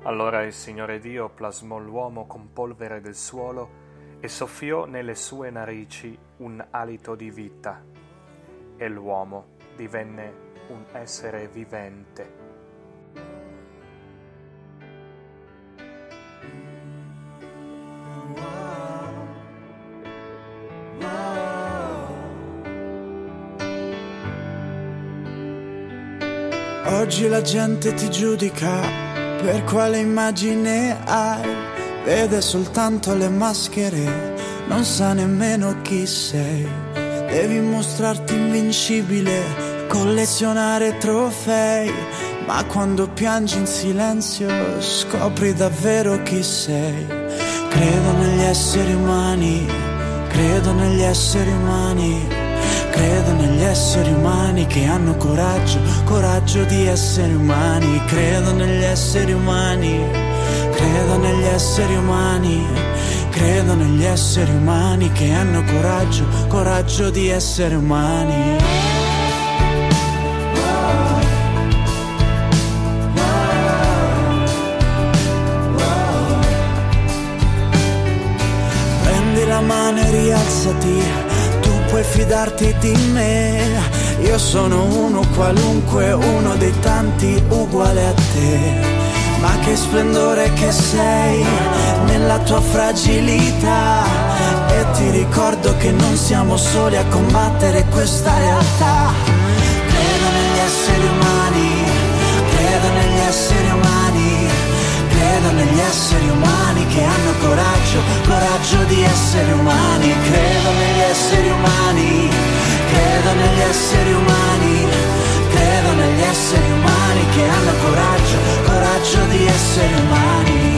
Allora il Signore Dio plasmò l'uomo con polvere del suolo e soffiò nelle sue narici un alito di vita, e l'uomo divenne un essere vivente. Oggi la gente ti giudica per quale immagine hai, vede soltanto le maschere, non sa nemmeno chi sei. Devi mostrarti invincibile, collezionare trofei, ma quando piangi in silenzio scopri davvero chi sei. Credo negli esseri umani, credo negli esseri umani. Credo negli esseri umani che hanno coraggio, coraggio di essere umani. Credo negli esseri umani, credo negli esseri umani. Credo negli esseri umani che hanno coraggio, coraggio di essere umani. Prendi la mano e rialzati, puoi fidarti di me, io sono uno qualunque, uno dei tanti uguale a te. Ma che splendore che sei nella tua fragilità, e ti ricordo che non siamo soli a combattere questa realtà. Credo negli esseri umani, credo negli esseri umani. Credo negli esseri umani che hanno coraggio, coraggio di essere umani. Credo negli esseri umani, credo negli esseri umani. Credo negli esseri umani che hanno coraggio, coraggio di essere umani.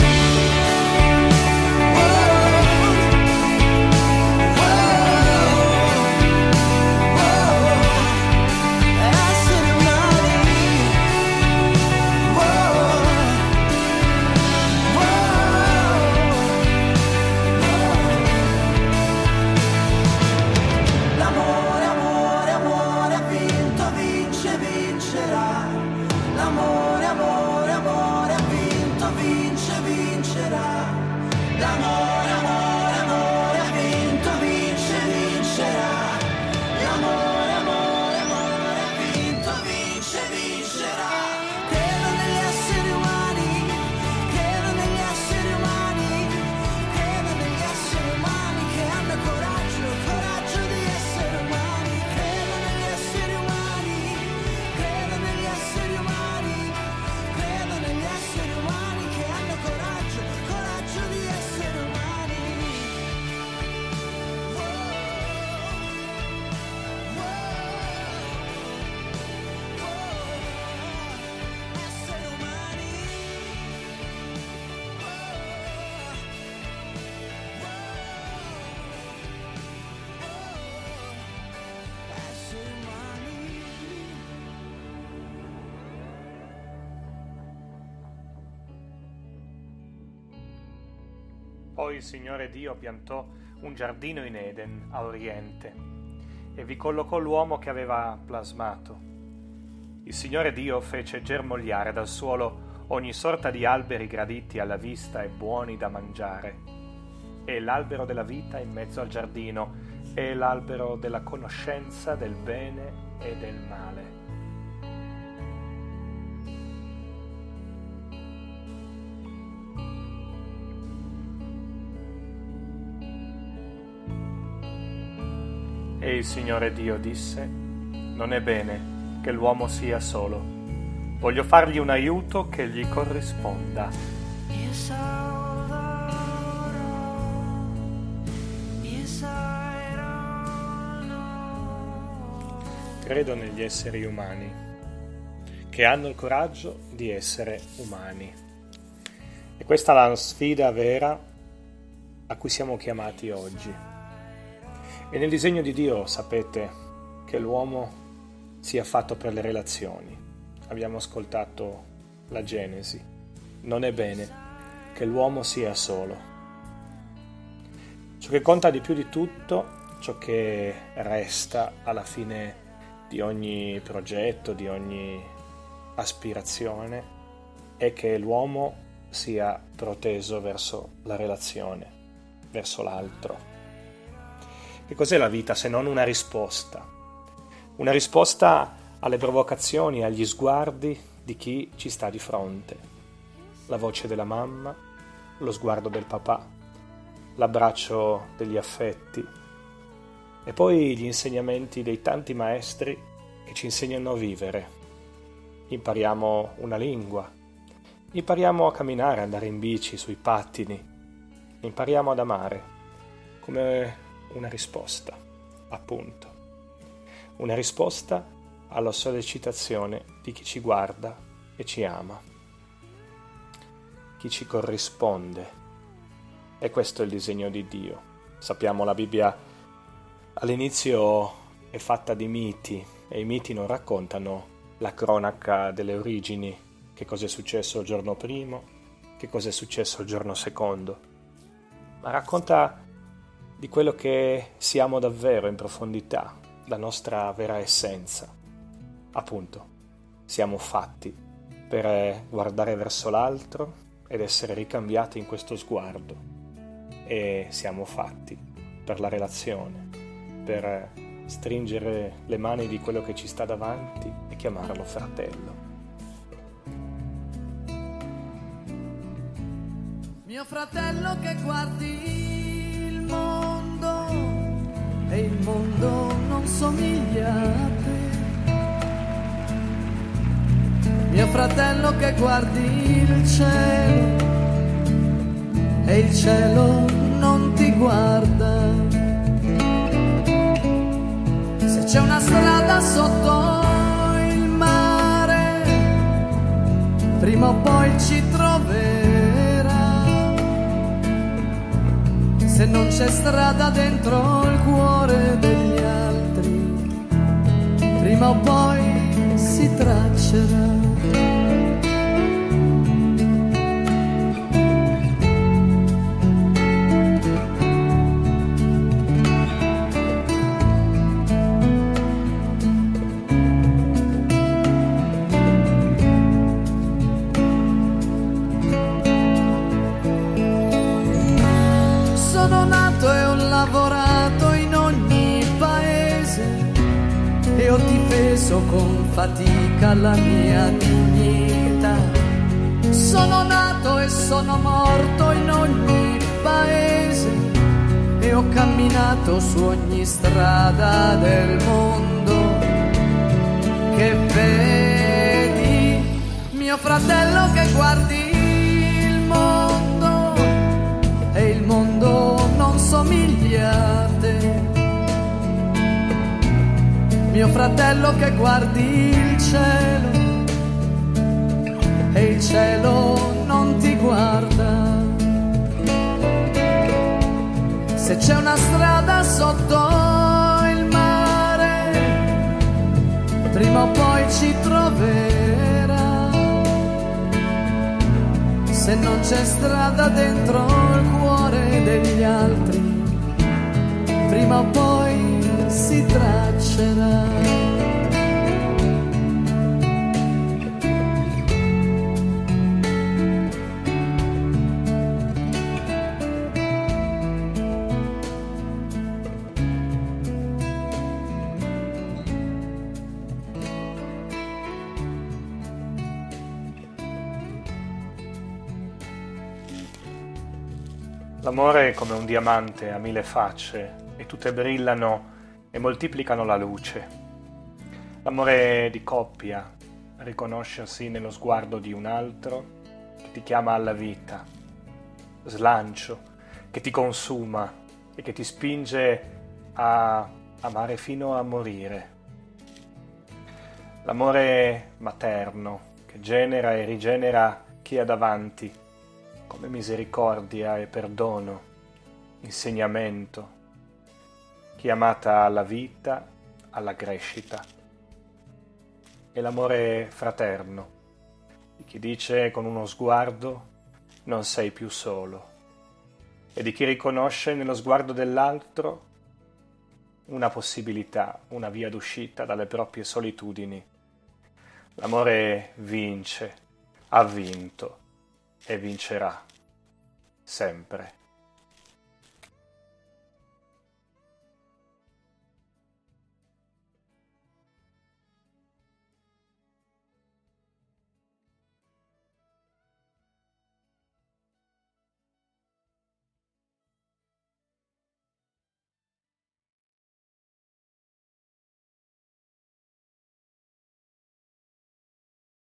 Poi il Signore Dio piantò un giardino in Eden, a oriente, e vi collocò l'uomo che aveva plasmato. Il Signore Dio fece germogliare dal suolo ogni sorta di alberi graditi alla vista e buoni da mangiare, e l'albero della vita in mezzo al giardino, e l'albero della conoscenza del bene e del male. E il Signore Dio disse: non è bene che l'uomo sia solo. Voglio fargli un aiuto che gli corrisponda. Credo negli esseri umani, che hanno il coraggio di essere umani. E questa è la sfida vera a cui siamo chiamati oggi. E nel disegno di Dio sapete che l'uomo sia fatto per le relazioni. Abbiamo ascoltato la Genesi. Non è bene che l'uomo sia solo. Ciò che conta di più di tutto, ciò che resta alla fine di ogni progetto, di ogni aspirazione, è che l'uomo sia proteso verso la relazione, verso l'altro. Che cos'è la vita se non una risposta? Una risposta alle provocazioni, agli sguardi di chi ci sta di fronte. La voce della mamma, lo sguardo del papà, l'abbraccio degli affetti e poi gli insegnamenti dei tanti maestri che ci insegnano a vivere. Impariamo una lingua, impariamo a camminare, andare in bici, sui pattini, impariamo ad amare come una risposta, appunto. Una risposta alla sollecitazione di chi ci guarda e ci ama, chi ci corrisponde. E questo è il disegno di Dio. Sappiamo, la Bibbia all'inizio è fatta di miti e i miti non raccontano la cronaca delle origini, che cosa è successo il giorno primo, che cosa è successo il giorno secondo, ma racconta di quello che siamo davvero in profondità, la nostra vera essenza. Appunto, siamo fatti per guardare verso l'altro ed essere ricambiati in questo sguardo, e siamo fatti per la relazione, per stringere le mani di quello che ci sta davanti e chiamarlo fratello. Mio fratello che guardi il mondo e il mondo non somiglia a te. Mio fratello che guardi il cielo e il cielo non ti guarda. Se c'è una strada sotto il mare, prima o poi ci troverà. Se non c'è strada dentro il cuore degli altri, prima o poi si traccerà. Con fatica la mia dignità, sono nato e sono morto in ogni paese e ho camminato su ogni strada del mondo. Che vedi, mio fratello che guardi il mondo e il mondo non somiglia a te. Mio fratello che guardi il cielo e il cielo non ti guarda. Se c'è una strada sotto il mare, prima o poi ci troverà. Se non c'è strada dentro il cuore degli altri, prima o poi si traccerà. L'amore è come un diamante a 1000 facce e tutte brillano e moltiplicano la luce. L'amore di coppia, riconoscersi nello sguardo di un altro che ti chiama alla vita, slancio, che ti consuma e che ti spinge a amare fino a morire. L'amore materno, che genera e rigenera chi ha davanti, come misericordia e perdono, insegnamento, chiamata alla vita, alla crescita. E l'amore fraterno, di chi dice con uno sguardo non sei più solo, e di chi riconosce nello sguardo dell'altro una possibilità, una via d'uscita dalle proprie solitudini. L'amore vince, ha vinto, e vincerà sempre.